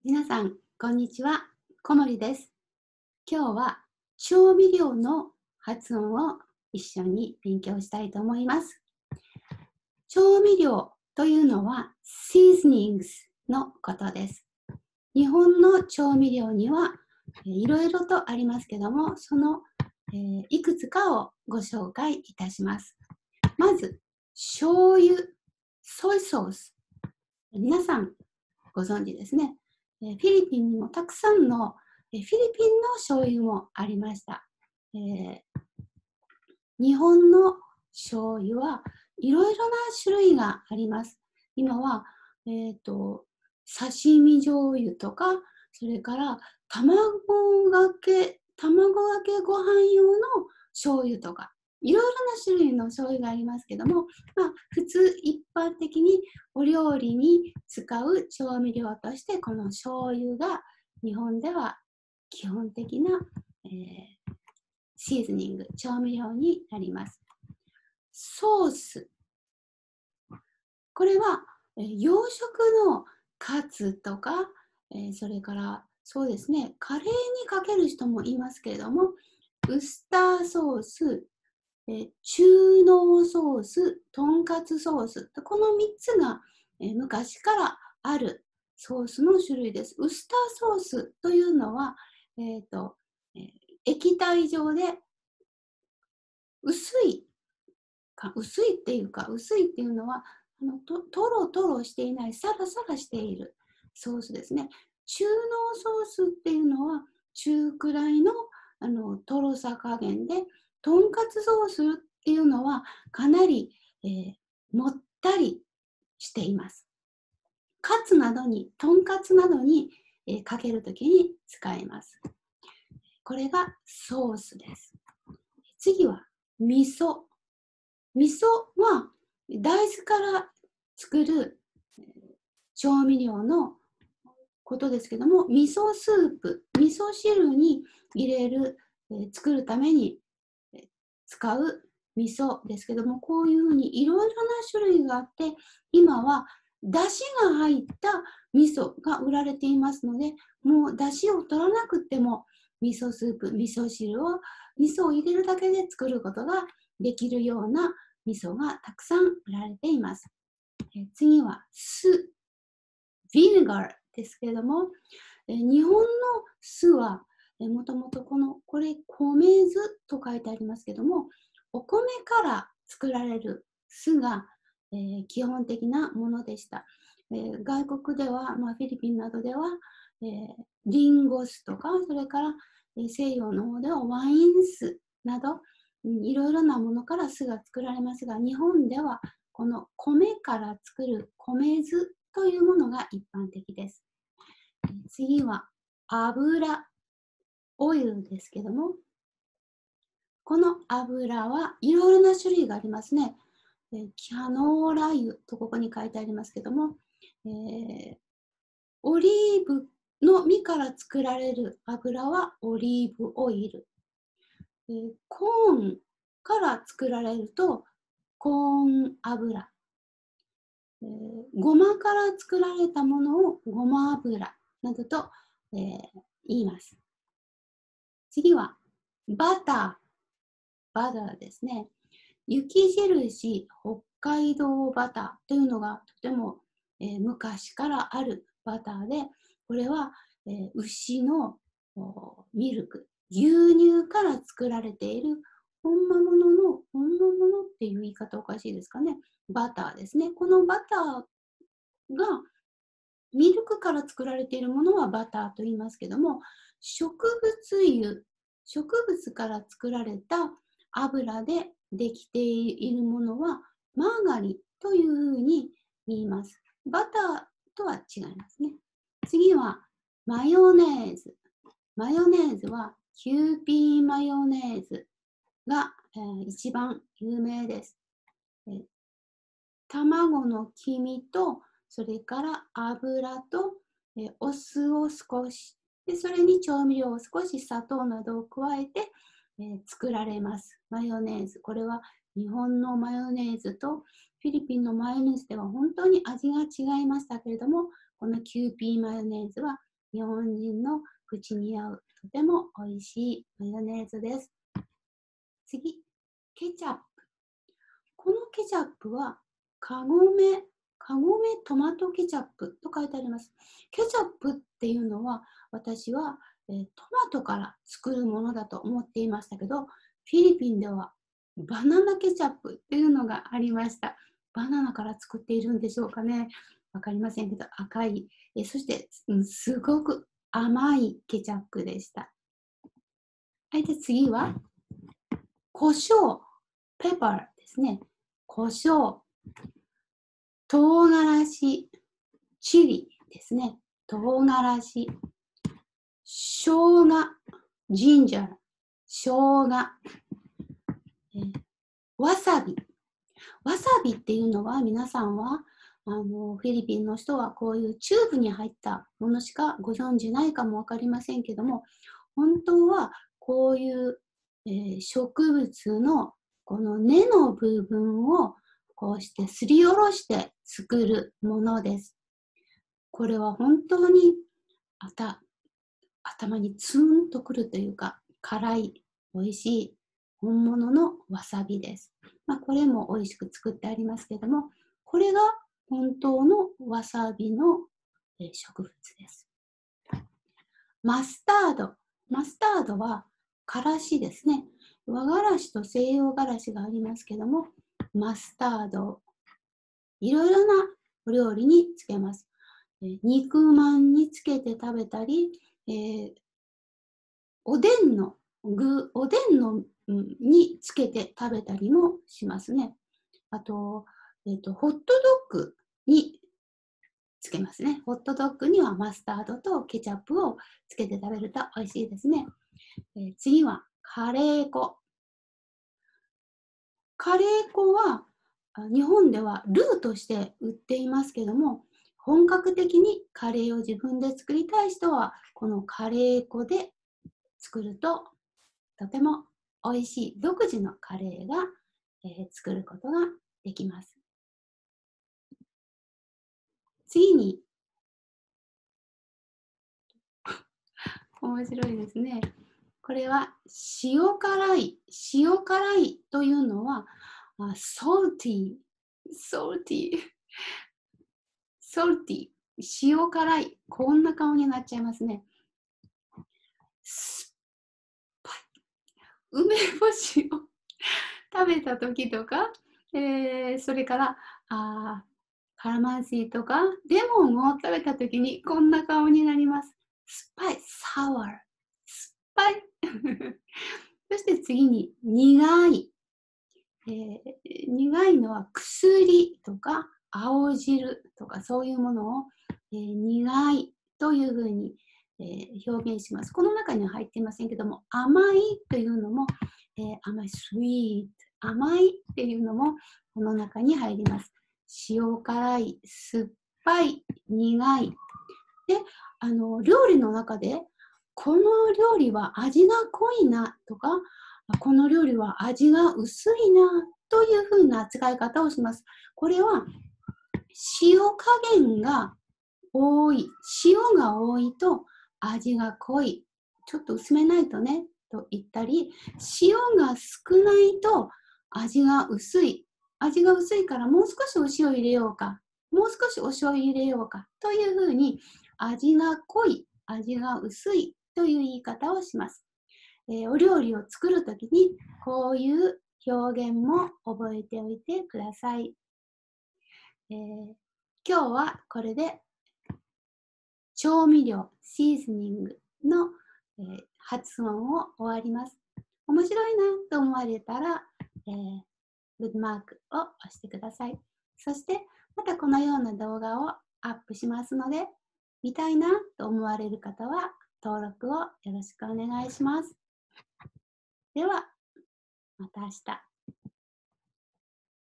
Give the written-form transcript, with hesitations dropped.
皆さん、こんにちは。小森です。今日は調味料の発音を一緒に勉強したいと思います。調味料というのは seasonings のことです。日本の調味料にはいろいろとありますけども、その、いくつかをご紹介いたします。まず、醤油、ソイソース。皆さんご存知ですね。フィリピンにもたくさんのフィリピンの醤油もありました。日本の醤油はいろいろな種類があります。今は、刺身醤油とか、それから卵かけご飯用の醤油とか、いろいろな種類の醤油がありますけども、普通一般的にお料理に使う調味料としてこの醤油が日本では基本的な、シーズニング、調味料になります。ソース。これは洋食のカツとか、それからそうですね、カレーにかける人もいますけれども、ウスターソース、中濃ソース、とんかつソース、この3つが、昔からあるソースの種類です。ウスターソースというのは、液体状で薄いっていうのはトロトロしていない、サラサラしているソースですね。中濃ソースっていうのは中くらいのトロさ加減で、とんかつソースっていうのはかなり、もったりしています。とんかつなどに、かけるときに使えます。これがソースです。次は味噌。味噌は大豆から作る調味料のことですけども、味噌スープ、味噌汁に入れる、作るために使う味噌ですけども、こういうふうにいろいろな種類があって、今は出汁が入った味噌が売られていますので、もう出汁を取らなくても味噌スープ、味噌汁を入れるだけで作ることができるような味噌がたくさん売られています。次は酢、ビネガーですけれども、日本の酢はもともとこれ米酢と書いてありますけども、お米から作られる酢が、基本的なものでした。外国では、フィリピンなどでは、リンゴ酢とか、それから、西洋の方ではワイン酢など、いろいろなものから酢が作られますが、日本ではこの米から作る米酢というものが一般的です。次は油、オイルですけども、この油はいろいろな種類がありますね。キャノーラ油とここに書いてありますけども、オリーブの実から作られる油はオリーブオイル。コーンから作られるとコーン油。ごまから作られたものをごま油などと、言います。次はバターですね。雪印北海道バターというのがとても、昔からあるバターで、これは、牛のミルク、牛乳から作られている本物っていう言い方おかしいですかね。バターですね。このバターがミルクから作られているものはバターと言いますけども、植物から作られた油でできているものはマーガリンというふうに言います。バターとは違いますね。次はマヨネーズ。マヨネーズはキューピーマヨネーズが、一番有名です。卵の黄身と、それから油と、お酢を少しで、それに調味料を少し砂糖などを加えて、作られます。マヨネーズ。これは日本のマヨネーズとフィリピンのマヨネーズでは本当に味が違いましたけれども、このキューピーマヨネーズは日本人の口に合うとても美味しいマヨネーズです。次、ケチャップ。このケチャップはカゴメトマトケチャップと書いてあります。ケチャップっていうのは私は、トマトから作るものだと思っていましたけど、フィリピンではバナナケチャップっていうのがありました。バナナから作っているんでしょうかね。わかりませんけど、赤い。そして、すごく甘いケチャップでした。はい、で次は、胡椒、ペッパーですね。胡椒、唐辛子、チリですね。唐辛子、生姜、ジンジャー、生姜、わさび。わさびっていうのは皆さんはフィリピンの人はこういうチューブに入ったものしかご存じないかもわかりませんけども、本当はこういう、植物のこの根の部分をこうしてすりおろして作るものです。これは本当に頭にツーンとくるというか、辛い、美味しい本物のわさびです。これも美味しく作ってありますけれども、これが本当のわさびの植物です。マスタード。マスタードはからしですね。和がらしと西洋がらしがありますけども、マスタード、いろいろなお料理につけます。肉まんにつけて食べたり、おでんのにつけて食べたりもしますね。あと、ホットドッグにつけますね。ホットドッグにはマスタードとケチャップをつけて食べると美味しいですね。次はカレー粉。カレー粉は日本ではルーとして売っていますけども、本格的にカレーを自分で作りたい人はこのカレー粉で作るととても美味しい独自のカレーが、作ることができます。次に、面白いですね。これは塩辛い。塩辛いというのは、salty。塩辛い。こんな顔になっちゃいますね。酸っぱい。梅干しを食べた時とか、それからカラマンシーとかレモンを食べた時にこんな顔になります。酸っぱい、サワー。酸っぱい。そして次に苦い。苦いのは薬とか青汁とかそういうものを、苦いというふうに、表現します。この中には入っていませんけども、甘いというのも、甘い、sweet、甘いっていうのもこの中に入ります。塩辛い、酸っぱい、苦い。で、料理の中で、この料理は味が濃いなとか、この料理は味が薄いなというふうな扱い方をします。これは塩加減が多い、塩が多いと味が濃い、ちょっと薄めないとねと言ったり、塩が少ないと味が薄い、味が薄いからもう少しお塩入れようか、もう少しお醤油入れようかというふうに味が濃い、味が薄いという言い方をします。お料理を作るときにこういう表現も覚えておいてください。今日はこれで調味料、シーズニングの、発音を終わります。面白いなと思われたら、グッドマークを押してください。そしてまたこのような動画をアップしますので、見たいなと思われる方は登録をよろしくお願いします。では、また明日。